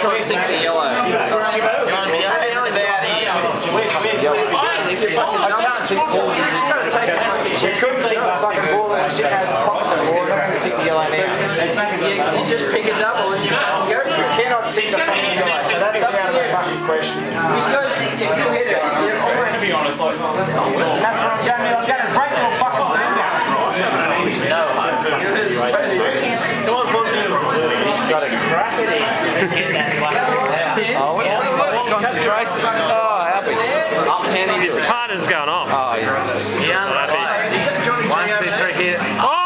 try and sink the yellow. You want to be yellow? If you're fucking I can't sink the ball. You just got to take a fucking chip. You couldn't sink the fucking ball and shit has a pop at the ball. You're not going to sink the yellow now. You just pick a double and you go for it. You cannot sink the fucking yellow. So that's out of the fucking question. Because if you hit it, you're always... To be honest, like, that's what I'm going to do. I'm going to break your fucking finger. No. come on, Fonzie. He's got a crack at him. Oh, concentration. Oh, happy. His partner's going off. Oh, he's... Yeah, 1, 2, 3 here. Oh!